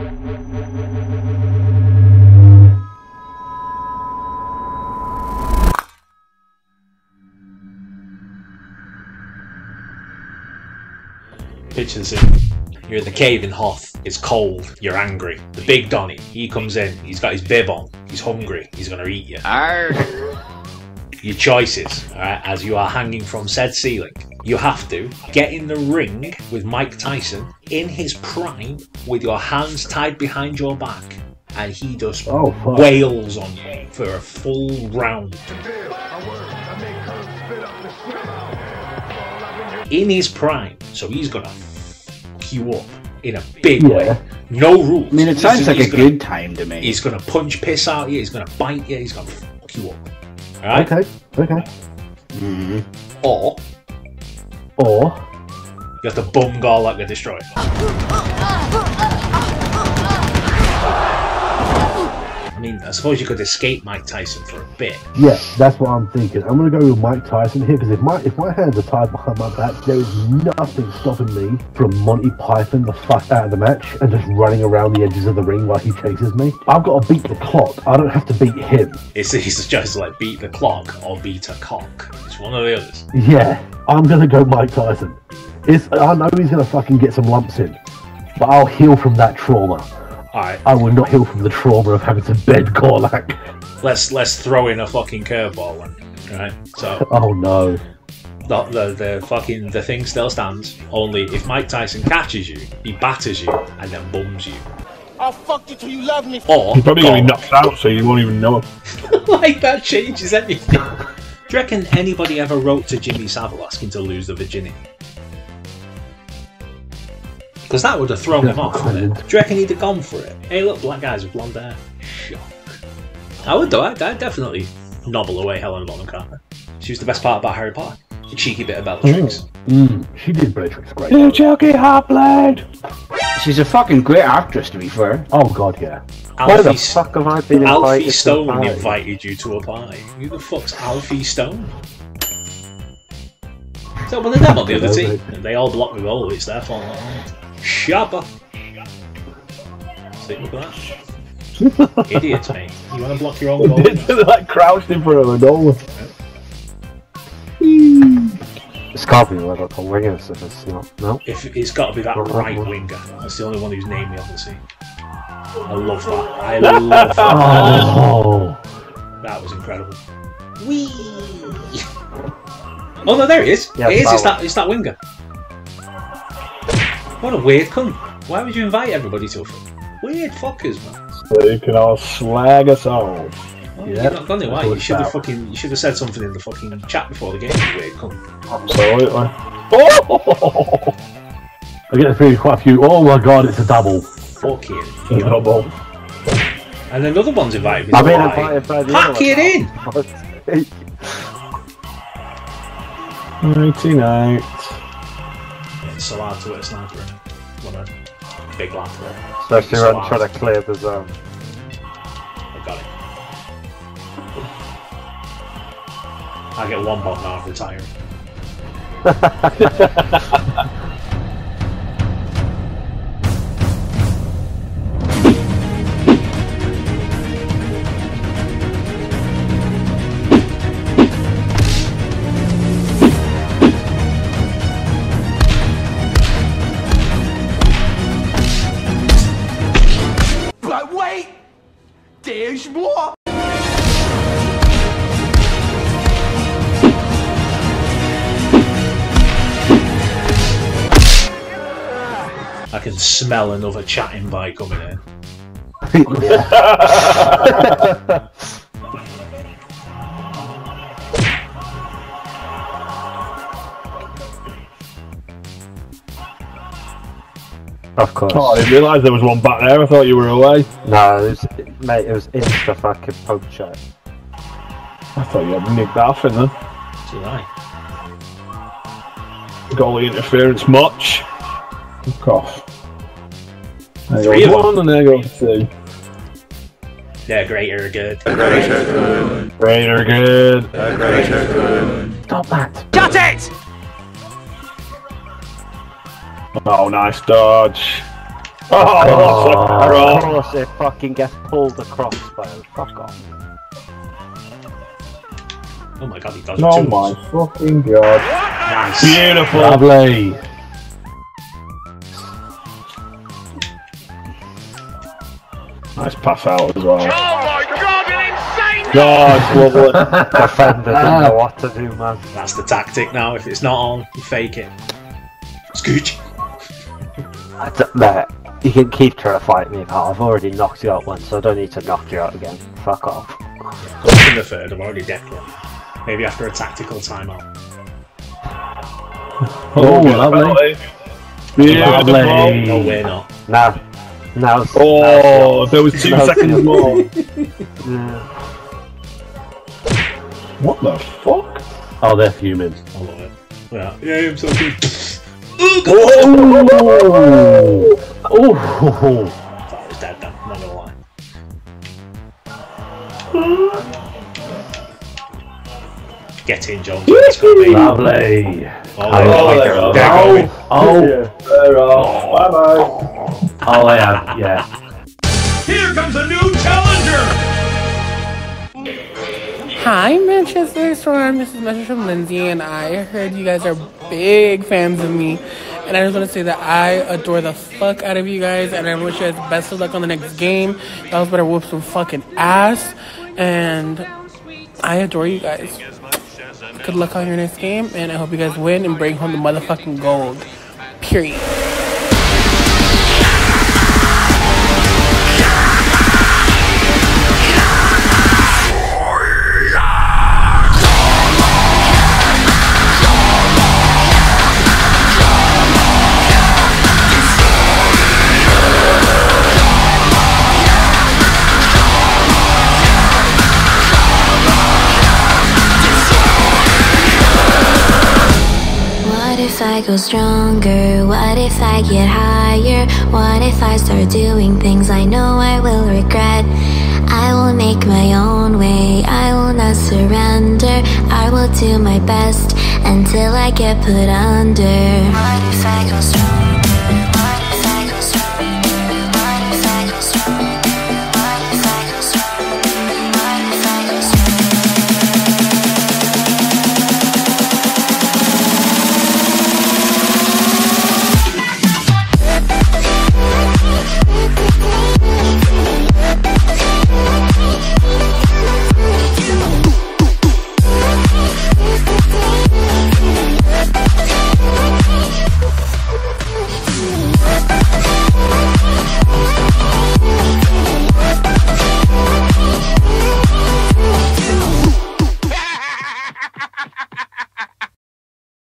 Picture the scene. You're in the cave in Hoth. It's cold. You're angry. The big Donny, he comes in. He's got his bib on. He's hungry. He's gonna eat you. Your choices, alright, as you are hanging from said ceiling. You have to get in the ring with Mike Tyson in his prime with your hands tied behind your back, and he just wails on you for a full round. In his prime, so he's gonna fuck you up in a big way. No rules. I mean, it sounds like a good time to me. He's gonna punch piss out of you, he's gonna bite you, he's gonna fuck you up. Alright? Okay. Or you have to bum Garlock the Destroyer. I mean, I suppose you could escape Mike Tyson for a bit. Yeah, that's what I'm thinking. I'm going to go with Mike Tyson here, because if my hands are tied behind my back, there is nothing stopping me from Monty Python the fuck out of the match and just running around the edges of the ring while he chases me. I've got to beat the clock. I don't have to beat him. It's just like beat the clock or beat a cock. It's one or the others. Yeah, I'm going to go Mike Tyson. I know he's going to fucking get some lumps in, but I'll heal from that trauma. Alright. I will not heal from the trauma of having to bed Garlock. Let's throw in a fucking curveball then. Right? So oh no. The thing still stands, only if Mike Tyson catches you, he batters you and then bums you. I'll fuck you till you love me. Or you're probably gonna be knocked out, so you won't even know. Like that changes anything. Do you reckon anybody ever wrote to Jimmy Savile asking to lose the virginity? Because that would have thrown him off, wouldn't it? Do you reckon he'd have gone for it? Hey, look, black guys with blonde hair. Shock. I would, though. I'd definitely nobble away Helena Bonham Carter. She was the best part about Harry Potter. A cheeky bit of Bellatrix. She did Bellatrix great. You jockey hot blade. She's a fucking great actress, to be fair. Oh god, yeah. Why the fuck have I been invited Alfie to Stone a party? invited you to a party. Who the fuck's Alfie Stone? So one of them on the other team. They all block the goal. It's their fault. Shabba. See, look at that. Idiots, mate. You want to block your own goal? They're like crouched in front of a goal. It's got to be Liverpool wingers if it's not. No. If it's got to be that right winger. That's the only one whose name we haven't seen. I love that. I love that. Oh. That was incredible. Whee! Oh no, there he is. Yeah, it is. It's that winger. What a weird cunt. Why would you invite everybody to a film? Weird fuckers, man. So you can all slag us off. Oh, yeah, you're not gonna do why? You should have said something in the fucking chat before the game. Weird cunt. Absolutely. Oh! I get a feeling quite a few. Oh my god, it's a double. Fucking double. And another one's invited me. I've been invited by the Pack it in. 99. It's so hard to hit a sniper in it. What a big lad for it. Especially when I'm trying to clear the zone. I got it. I get one bomb now, I'm retiring. But wait! There's more! I can smell another chat invite coming in. Of course. Oh, I didn't realise there was one back there. I thought you were away. No, mate, it was in stuff I could poke chat. I thought you had nicked that off in there. So right. Goalie interference much. Fuck off. There Three goes of one and there goes two. Yeah, greater good. Greater good. Greater good. Stop that. Got it! Oh, nice dodge. Of course it fucking gets pulled across by a fuck off. Oh my god, he does it Oh too. my fucking god. Nice. Beautiful. Lovely. Nice pass out as well. Oh my god, an insane Gosh, lovely. Defender didn't know what to do, man. That's the tactic now. If it's not on, you fake it. Scooch. Mate, you can keep trying to fight me, pal. I've already knocked you out once, so I don't need to knock you out again. Fuck off. In the third, I've already decked one. Maybe after a tactical timeout. Oh, lovely. Beautiful. Lovely. No, we're not. Now, Oh, there was 2 Now's seconds the- more. yeah. What the fuck? Oh, they're fuming. I love it. Yeah, I'm so good. Oh! Oh! Thought I was dead then, I'm not gonna lie. Get in, Jones. Let's go, baby. Lovely. Oh, there we they're go. going. Oh! Bye bye. Oh, I am. Yeah. Here comes a new challenger! Hi, Manchester Storm. This is a message from Lindsay, and I heard you guys are big fans of me. And I just want to say that I adore the fuck out of you guys, and I wish you guys best of luck on the next game. Y'all better whoop some fucking ass, and I adore you guys. Good luck on your next game, and I hope you guys win and bring home the motherfucking gold. Period. What if I go stronger? What if I get higher? What if I start doing things I know I will regret? I will make my own way, I will not surrender. I will do my best until I get put under. What if I go stronger?